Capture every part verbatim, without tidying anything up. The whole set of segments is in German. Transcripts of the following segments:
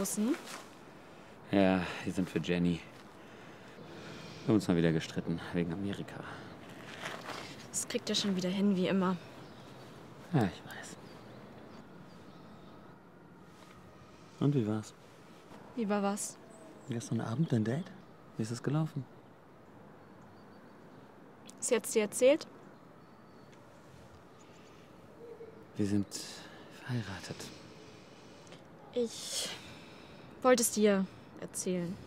Russen? Ja, die sind für Jenny. Wir haben uns mal wieder gestritten, wegen Amerika. Das kriegt er schon wieder hin, wie immer. Ja, ich weiß. Und wie war's? Wie war was? Gestern Abend dein Date? Wie ist es gelaufen? Sie hat's dir erzählt? Wir sind verheiratet. Ich wollte es dir erzählen.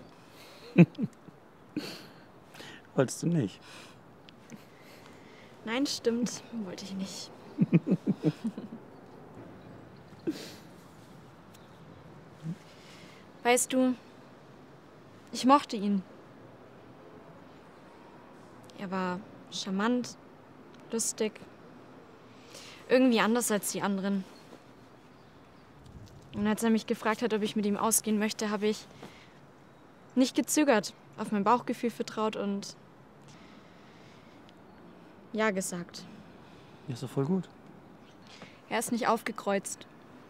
Wolltest du nicht? Nein, stimmt. Wollte ich nicht. Weißt du, ich mochte ihn. Er war charmant, lustig, irgendwie anders als die anderen. Und als er mich gefragt hat, ob ich mit ihm ausgehen möchte, habe ich nicht gezögert, auf mein Bauchgefühl vertraut und ja gesagt. Ja, ist doch voll gut. Er ist nicht aufgekreuzt.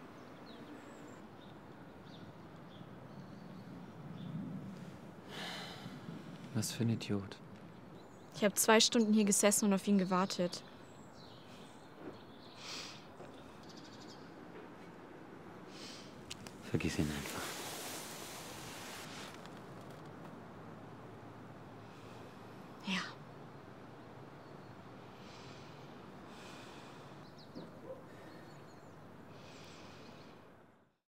Was für ein Idiot. Ich habe zwei Stunden hier gesessen und auf ihn gewartet. Vergiss ihn einfach.